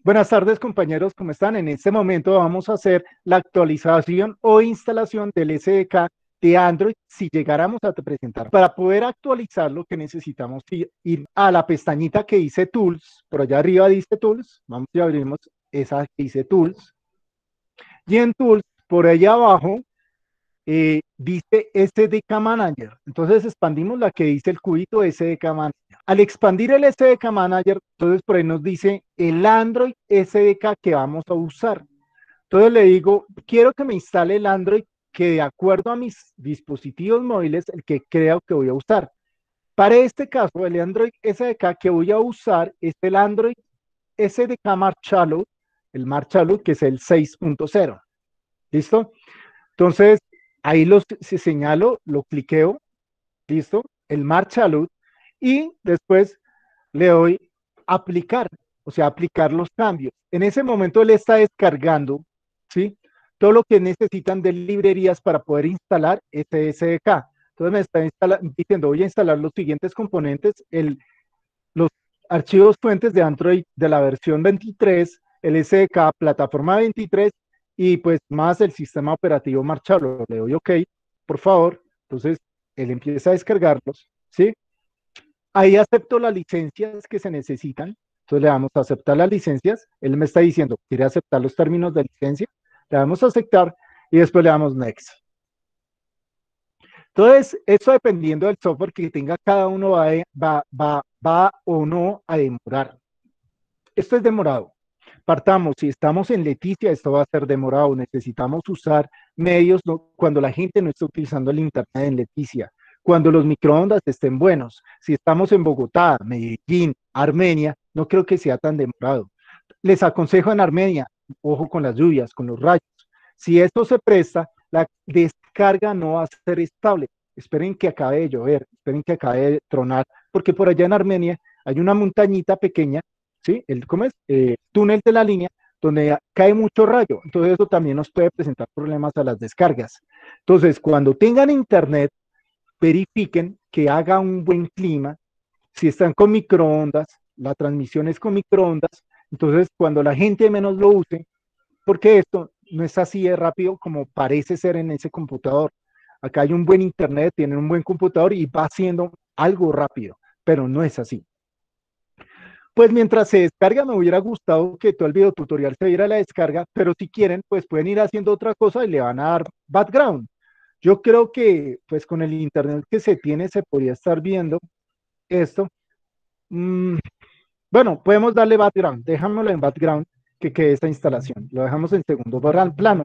Buenas tardes, compañeros, ¿cómo están? En este momento vamos a hacer la actualización o instalación del SDK de Android si llegáramos a presentar. Para poder actualizar lo que necesitamos ir a la pestañita que dice Tools, por allá arriba dice Tools, vamos y abrimos esa que dice Tools, y en Tools, por allá abajo, dice SDK Manager. Entonces expandimos la que dice el cubito SDK Manager. Al expandir el SDK Manager, entonces por ahí nos dice el Android SDK que vamos a usar. Entonces le digo, quiero que me instale el Android que de acuerdo a mis dispositivos móviles, el que creo que voy a usar. Para este caso, el Android SDK que voy a usar es el Android SDK Marshmallow, el Marshmallow que es el 6.0. ¿Listo? Entonces, ahí se señalo, lo cliqueo, listo, el Marshmallow, y después le doy aplicar, o sea, aplicar los cambios. En ese momento él está descargando, ¿sí? Todo lo que necesitan de librerías para poder instalar este SDK. Entonces me está diciendo, voy a instalar los siguientes componentes, los archivos fuentes de Android de la versión 23, el SDK plataforma 23 y pues más el sistema operativo Marshmallow. Le doy OK, por favor. Entonces él empieza a descargarlos, ¿sí? Ahí acepto las licencias que se necesitan. Entonces le damos a aceptar las licencias. Él me está diciendo, ¿quiere aceptar los términos de licencia? Le damos a aceptar y después le damos Next. Entonces, eso dependiendo del software que tenga cada uno va o no a demorar. Esto es demorado. Partamos, si estamos en Leticia, esto va a ser demorado. Necesitamos usar medios cuando la gente no está utilizando el Internet en Leticia, cuando los microondas estén buenos. Si estamos en Bogotá, Medellín, Armenia, no creo que sea tan demorado. Les aconsejo en Armenia, ojo con las lluvias, con los rayos. Si esto se presta, la descarga no va a ser estable. Esperen que acabe de llover, esperen que acabe de tronar, porque por allá en Armenia hay una montañita pequeña, ¿sí? ¿Cómo es? Túnel de la línea, donde cae mucho rayo. Entonces eso también nos puede presentar problemas a las descargas. Entonces, cuando tengan internet, verifiquen que haga un buen clima. Si están con microondas, la transmisión es con microondas, entonces cuando la gente menos lo use, porque esto no es así de rápido como parece ser en ese computador. Acá hay un buen internet, tienen un buen computador y va haciendo algo rápido, pero no es así. Pues mientras se descarga, me hubiera gustado que todo el video tutorial se viera la descarga, pero si quieren, pues pueden ir haciendo otra cosa y le van a dar background. Yo creo que pues con el internet que se tiene se podría estar viendo esto. Mm, bueno, podemos darle background, déjamelo en background que quede esta instalación. Lo dejamos en segundo plano.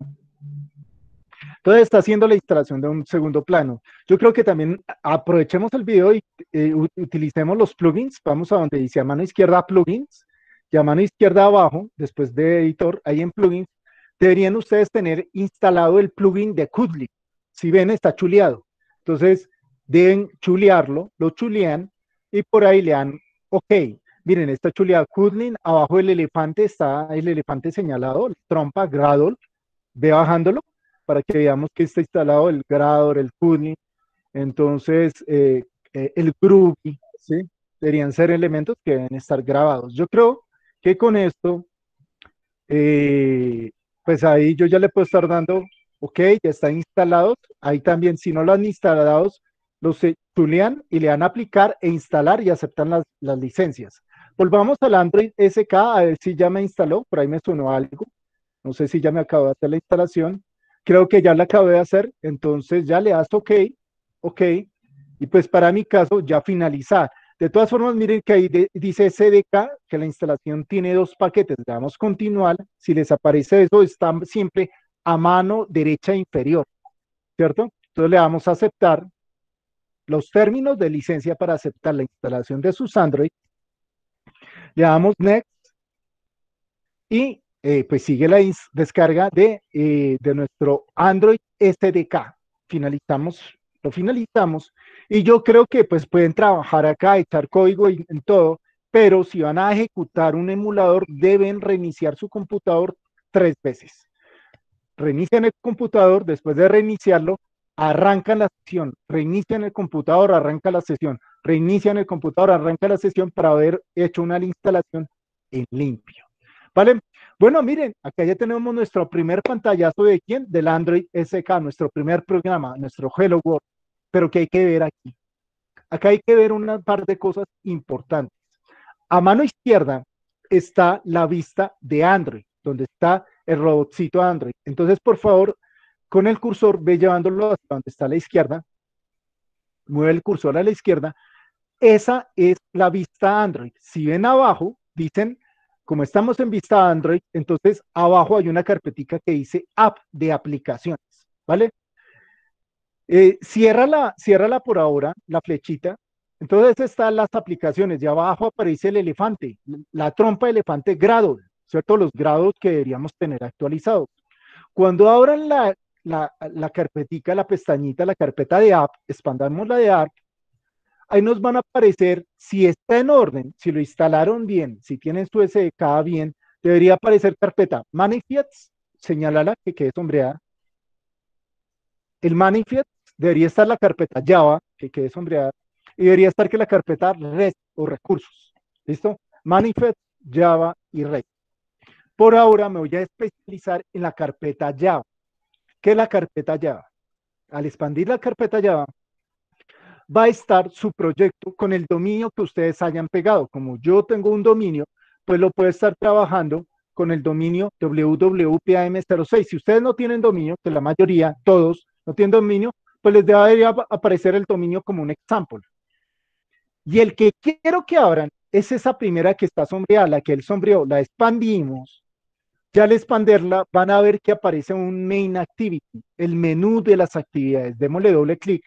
Entonces está haciendo la instalación de un segundo plano. Yo creo que también aprovechemos el video y utilicemos los plugins. Vamos a donde dice a mano izquierda plugins y a mano izquierda abajo, después de editor, ahí en plugins, deberían ustedes tener instalado el plugin de Kotlin. Si ven, está chuleado. Entonces deben chulearlo, lo chulean y por ahí le dan OK. Miren, está chuleado Kotlin, abajo el elefante está el elefante señalado, trompa, Gradle, ve bajándolo para que veamos que está instalado el Gradle, el Kotlin, entonces el Groovy, ¿sí? Deberían ser elementos que deben estar grabados. Yo creo que con esto, pues ahí yo ya le puedo estar dando, OK, ya están instalados. Ahí también, si no lo han instalado, los chulean y le dan a aplicar e instalar y aceptan las licencias. Volvamos al Android SK, a ver si ya me instaló, por ahí me sonó algo. No sé si ya me acabo de hacer la instalación. Creo que ya la acabé de hacer, entonces ya le das OK, OK, y pues para mi caso ya finalizar. De todas formas, miren que ahí dice CDK, que la instalación tiene dos paquetes. Le damos continuar, si les aparece eso, está siempre a mano derecha inferior, ¿cierto? Entonces le damos a aceptar los términos de licencia para aceptar la instalación de sus Android. Le damos Next y pues sigue la descarga de nuestro Android SDK. Lo finalizamos y yo creo que pues pueden trabajar acá, echar código en todo, pero si van a ejecutar un emulador deben reiniciar su computador 3 veces. Reinician el computador, después de reiniciarlo, arrancan la sesión, reinician el computador, arranca la sesión, reinician el computador, arranca la sesión para haber hecho una instalación en limpio. ¿Vale? Bueno, miren, acá ya tenemos nuestro primer pantallazo de quién, del Android SK, nuestro primer programa, nuestro Hello World. Pero ¿qué hay que ver aquí? Acá hay que ver una par de cosas importantes. A mano izquierda está la vista de Android, donde está el robotcito Android. Entonces, por favor, con el cursor ve llevándolo hasta donde está a la izquierda, mueve el cursor a la izquierda. Esa es la vista Android. Si ven abajo, dicen, como estamos en vista Android, entonces abajo hay una carpetica que dice App de aplicaciones, ¿vale? Ciérrala por ahora, la flechita. Entonces están las aplicaciones. Y abajo aparece el elefante, la trompa de elefante grado, ¿cierto? Los grados que deberíamos tener actualizados. Cuando abran la carpetica, la pestañita, la carpeta de app, expandamos la de app, ahí nos van a aparecer, si está en orden, si lo instalaron bien, si tienen su SDK bien, debería aparecer carpeta Manifest, señálala que quede sombreada. El Manifest debería estar la carpeta Java, que quede sombreada, y debería estar que la carpeta REST o recursos. ¿Listo? Manifest, Java y REST. Por ahora me voy a especializar en la carpeta Java. ¿Qué es la carpeta Java? Al expandir la carpeta Java, va a estar su proyecto con el dominio que ustedes hayan pegado. Como yo tengo un dominio, pues lo puede estar trabajando con el dominio www.pam06. Si ustedes no tienen dominio, que la mayoría, todos, no tienen dominio, pues les debería aparecer el dominio como un example. Y el que quiero que abran es esa primera que está sombreada, la que él sombreó, la expandimos. Ya al expanderla van a ver que aparece un main activity, el menú de las actividades. Démosle doble clic.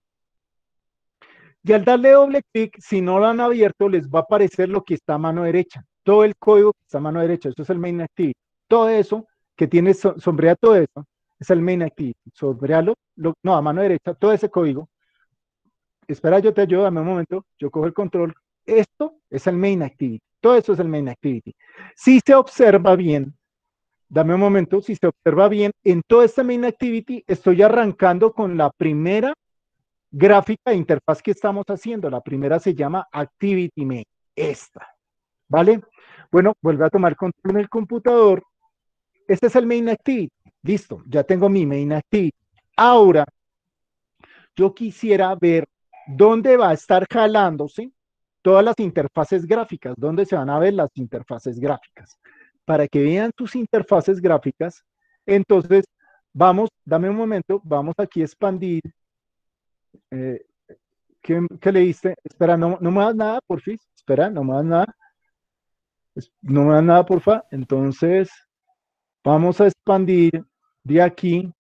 Y al darle doble clic, si no lo han abierto, les va a aparecer lo que está a mano derecha. Todo el código que está a mano derecha. Esto es el main activity. Todo eso que tiene, sombrea todo eso, es el main activity. Sombrealo, no, a mano derecha, todo ese código. Espera, yo te ayudo, dame un momento. Yo cojo el control. Esto es el main activity. Todo eso es el main activity. Si se observa bien, dame un momento, si se observa bien, en toda esta main activity estoy arrancando con la primera gráfica de interfaz que estamos haciendo. La primera se llama Activity Main. Esta, ¿vale? Bueno, vuelve a tomar control en el computador. Este es el Main Activity. Listo, ya tengo mi Main Activity. Ahora, yo quisiera ver dónde va a estar jalándose todas las interfaces gráficas, dónde se van a ver las interfaces gráficas. Para que vean tus interfaces gráficas, entonces vamos, dame un momento, vamos aquí a expandir. Eh, ¿qué leíste? Espera, no me das nada, por fin. Espera, no me das nada. No me das nada, porfa. Entonces, vamos a expandir de aquí.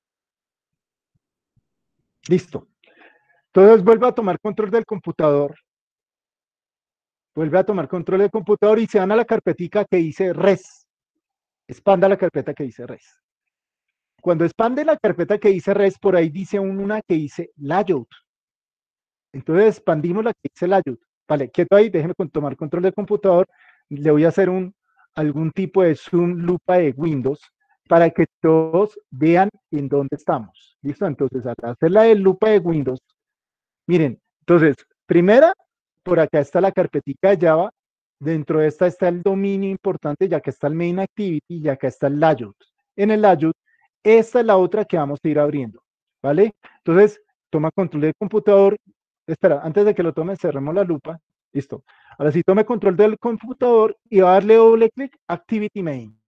Listo. Entonces, vuelve a tomar control del computador. Vuelve a tomar control del computador y se van a la carpetica que dice res. Expanda la carpeta que dice res. Cuando expande la carpeta que dice res, por ahí dice una que dice layout. Entonces expandimos la que dice layout. Vale, quieto ahí, déjeme tomar control del computador. Le voy a hacer algún tipo de zoom lupa de Windows para que todos vean en dónde estamos. ¿Listo? Entonces, al hacer la de lupa de Windows, miren, entonces, primera, por acá está la carpetica de Java. Dentro de esta está el dominio importante, ya que está el main activity, ya que está el layout. En el layout, esta es la otra que vamos a ir abriendo. ¿Vale? Entonces, toma control del computador. Espera, antes de que lo tome, cerremos la lupa. Listo. Ahora sí, tome control del computador y va a darle doble clic, Activity Main.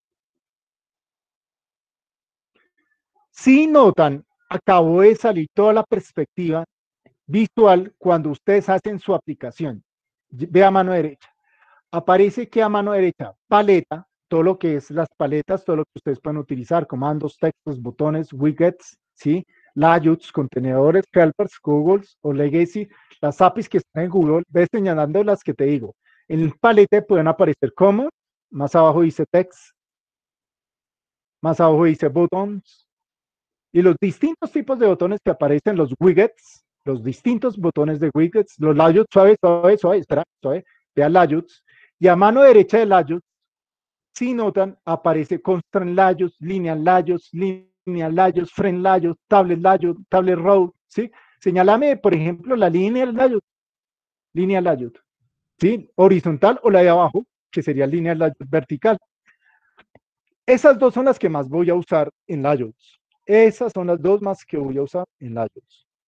Si notan, acabó de salir toda la perspectiva visual cuando ustedes hacen su aplicación. Ve a mano derecha. Aparece que a mano derecha, paleta, todo lo que es las paletas, todo lo que ustedes pueden utilizar, comandos, textos, botones, widgets, ¿sí? Layouts, contenedores, helpers, Googles o legacy, las APIs que están en Google, ves señalando las que te digo. En el palete pueden aparecer como, más abajo dice text, más abajo dice buttons, y los distintos tipos de botones que aparecen, los widgets, los distintos botones de widgets, los layouts, suave, espera, suave, vea layouts, y a mano derecha de layouts, si notan, aparece constraint layouts, lineal layouts, friend layouts, tablet row, ¿sí? Señálame, por ejemplo, la lineal layout, ¿sí? Horizontal o la de abajo, que sería línea vertical. Esas dos son las que más voy a usar en Layout. Esas son las dos más que voy a usar en Layout.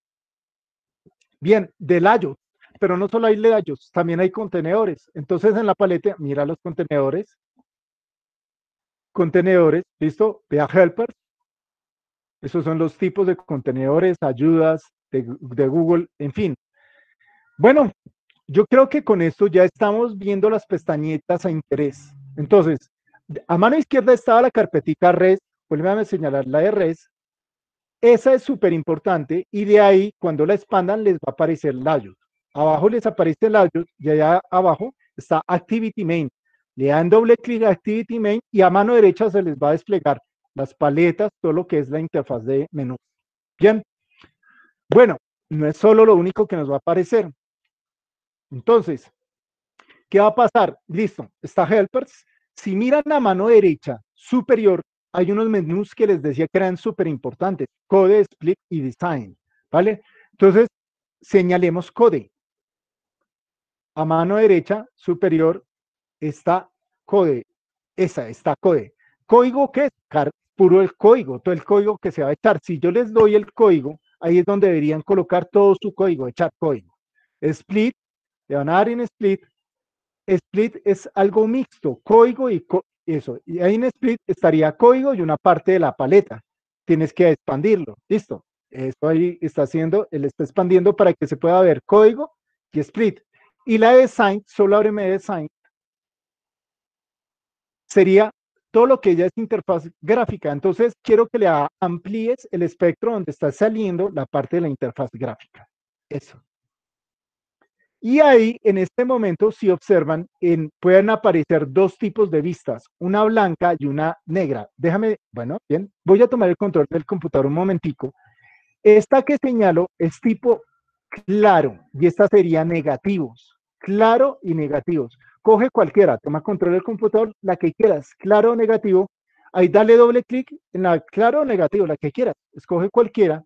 Bien, de Layout, pero no solo hay Layouts, también hay contenedores. Entonces en la paleta, mira los contenedores. Contenedores, ¿listo? Vea helpers. Esos son los tipos de contenedores, ayudas de Google, en fin. Bueno, yo creo que con esto ya estamos viendo las pestañitas a interés. Entonces, a mano izquierda estaba la carpetica res, vuelve a señalar la de res. Esa es súper importante y de ahí, cuando la expandan, les va a aparecer Layout. Abajo les aparece Layout y allá abajo está Activity Main. Le dan doble clic a Activity Main y a mano derecha se les va a desplegar las paletas, todo lo que es la interfaz de menú. Bien. Bueno, no es solo lo único que nos va a aparecer. Entonces, ¿qué va a pasar? Listo, está Helpers. Si miran a mano derecha superior, hay unos menús que les decía que eran súper importantes, Code, Split y Design, ¿vale? Entonces, señalemos Code. A mano derecha superior está Code. Esa está Code. ¿Código qué es? Puro el código, todo el código que se va a echar. Si yo les doy el código, ahí es donde deberían colocar todo su código, echar código. Split, le van a dar en Split. Split es algo mixto, código y eso. Y ahí en Split estaría código y una parte de la paleta. Tienes que expandirlo. Listo. Eso ahí está haciendo, él está expandiendo para que se pueda ver código y Split. Y la Design, solo ábreme Design, sería todo lo que ya es interfaz gráfica. Entonces, quiero que le amplíes el espectro donde está saliendo la parte de la interfaz gráfica. Eso. Y ahí, en este momento, si observan, pueden aparecer dos tipos de vistas, una blanca y una negra. Déjame, bueno, bien, voy a tomar el control del computador un momentico. Esta que señalo es tipo claro, y esta sería negativos, claro y negativos. Coge cualquiera, toma control del computador, la que quieras, claro o negativo. Ahí dale doble clic en la claro o negativo, la que quieras. Escoge cualquiera.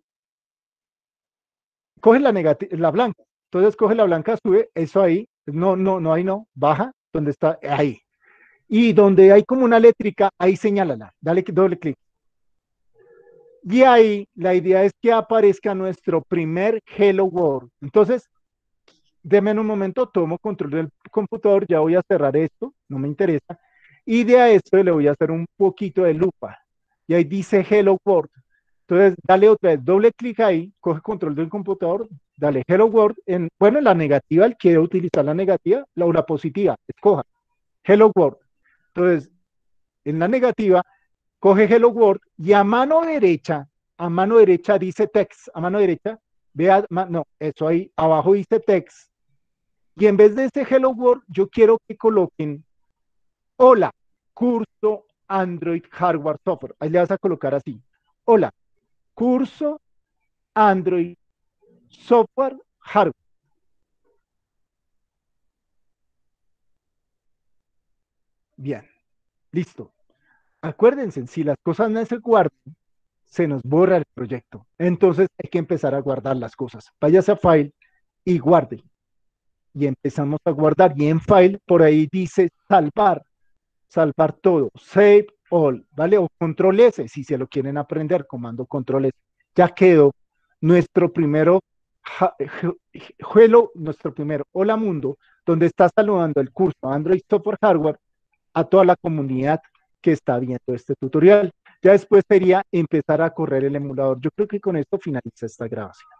Coge la blanca. Entonces coge la blanca, sube, eso ahí, no, ahí no, baja, donde está, ahí. Y donde hay como una eléctrica, ahí señálala, dale doble clic. Y ahí la idea es que aparezca nuestro primer Hello World. Entonces, deme en un momento, tomo control del computador, ya voy a cerrar esto, no me interesa. Y de a esto le voy a hacer un poquito de lupa. Y ahí dice Hello World. Entonces, dale otra vez, doble clic ahí, coge control del computador, dale Hello World. Bueno, en la negativa, él quiere utilizar la negativa, la positiva, escoja Hello World. Entonces, en la negativa, coge Hello World y a mano derecha dice text, a mano derecha, vea, no, eso ahí, abajo dice text. Y en vez de ese Hello World, yo quiero que coloquen, hola, curso Android Hardware Software. Ahí le vas a colocar así, hola, curso Android Software Hardware. Bien, listo. Acuérdense, si las cosas no se guardan, se nos borra el proyecto. Entonces hay que empezar a guardar las cosas. Váyase a File y guarde. Y empezamos a guardar. Y en File, por ahí dice salvar. Salvar todo. Save all, ¿vale? O Control S, si se lo quieren aprender, comando Control S. Ya quedó nuestro primero hello, nuestro primero Hola Mundo, donde está saludando el curso Android Software Hardware a toda la comunidad que está viendo este tutorial. Ya después sería empezar a correr el emulador. Yo creo que con esto finaliza esta grabación.